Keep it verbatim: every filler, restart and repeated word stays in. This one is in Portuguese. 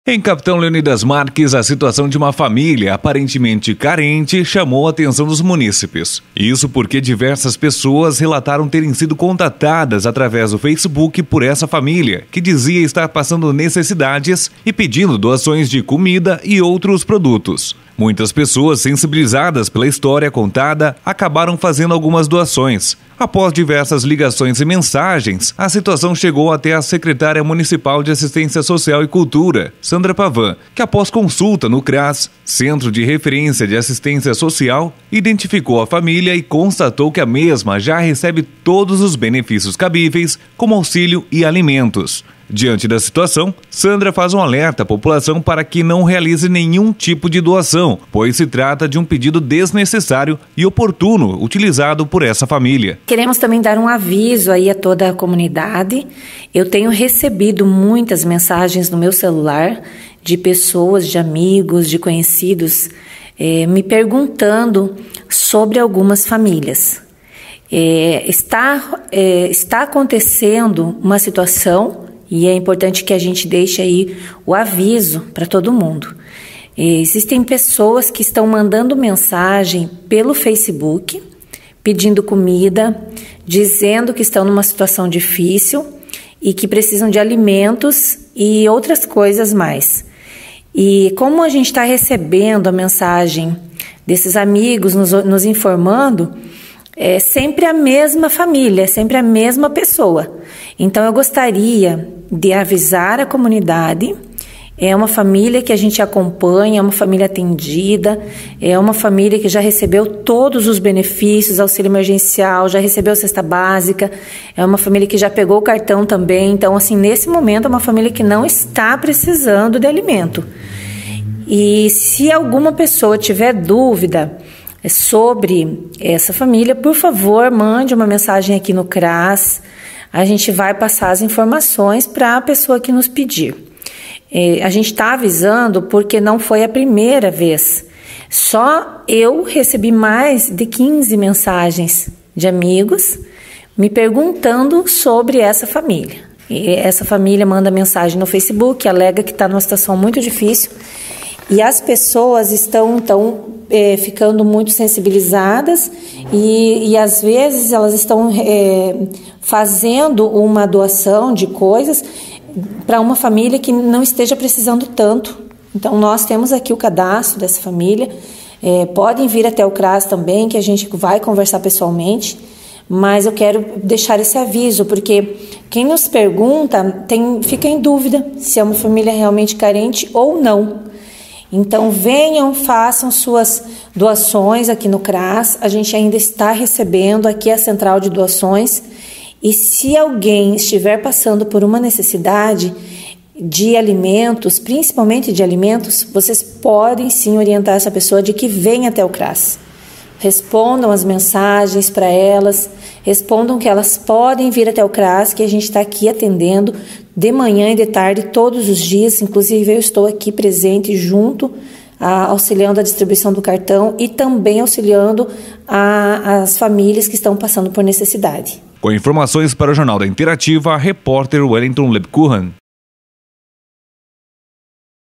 Em Capitão Leônidas Marques, a situação de uma família aparentemente carente chamou a atenção dos munícipes. Isso porque diversas pessoas relataram terem sido contatadas através do Facebook por essa família, que dizia estar passando necessidades e pedindo doações de comida e outros produtos. Muitas pessoas sensibilizadas pela história contada acabaram fazendo algumas doações. Após diversas ligações e mensagens, a situação chegou até a secretária municipal de Assistência Social e Cultura, Sandra Pavan, que após consulta no CRAS, Centro de Referência de Assistência Social, identificou a família e constatou que a mesma já recebe todos os benefícios cabíveis, como auxílio e alimentos. Diante da situação, Sandra faz um alerta à população para que não realize nenhum tipo de doação, pois se trata de um pedido desnecessário e oportuno utilizado por essa família. Queremos também dar um aviso aí a toda a comunidade. Eu tenho recebido muitas mensagens no meu celular de pessoas, de amigos, de conhecidos, eh, me perguntando sobre algumas famílias. Eh, está, eh, está acontecendo uma situação. E é importante que a gente deixe aí o aviso para todo mundo. Existem pessoas que estão mandando mensagem pelo Facebook, pedindo comida, dizendo que estão numa situação difícil e que precisam de alimentos e outras coisas mais. E como a gente está recebendo a mensagem desses amigos nos, nos informando, é sempre a mesma família, é sempre a mesma pessoa. Então eu gostaria de avisar a comunidade, é uma família que a gente acompanha, é uma família atendida, é uma família que já recebeu todos os benefícios, auxílio emergencial, já recebeu cesta básica, é uma família que já pegou o cartão também. Então, assim, nesse momento é uma família que não está precisando de alimento. E se alguma pessoa tiver dúvida sobre essa família, por favor, mande uma mensagem aqui no CRAS. A gente vai passar as informações para a pessoa que nos pedir. É, a gente está avisando porque não foi a primeira vez. Só eu recebi mais de quinze mensagens de amigos me perguntando sobre essa família. E essa família manda mensagem no Facebook, alega que está numa situação muito difícil. E as pessoas estão, então, é, ficando muito sensibilizadas e, e, às vezes, elas estão é, fazendo uma doação de coisas para uma família que não esteja precisando tanto. Então, nós temos aqui o cadastro dessa família. É, podem vir até o CRAS também, que a gente vai conversar pessoalmente. Mas eu quero deixar esse aviso, porque quem nos pergunta tem, fica em dúvida se é uma família realmente carente ou não. Então, venham, façam suas doações aqui no CRAS. A gente ainda está recebendo aqui a central de doações. E se alguém estiver passando por uma necessidade de alimentos, principalmente de alimentos, vocês podem sim orientar essa pessoa de que venha até o CRAS. Respondam as mensagens para elas, respondam que elas podem vir até o CRAS, que a gente está aqui atendendo de manhã e de tarde, todos os dias. Inclusive, eu estou aqui presente junto, a, auxiliando a distribuição do cartão e também auxiliando a, as famílias que estão passando por necessidade. Com informações para o Jornal da Interativa, repórter Wellington Lepkuhan.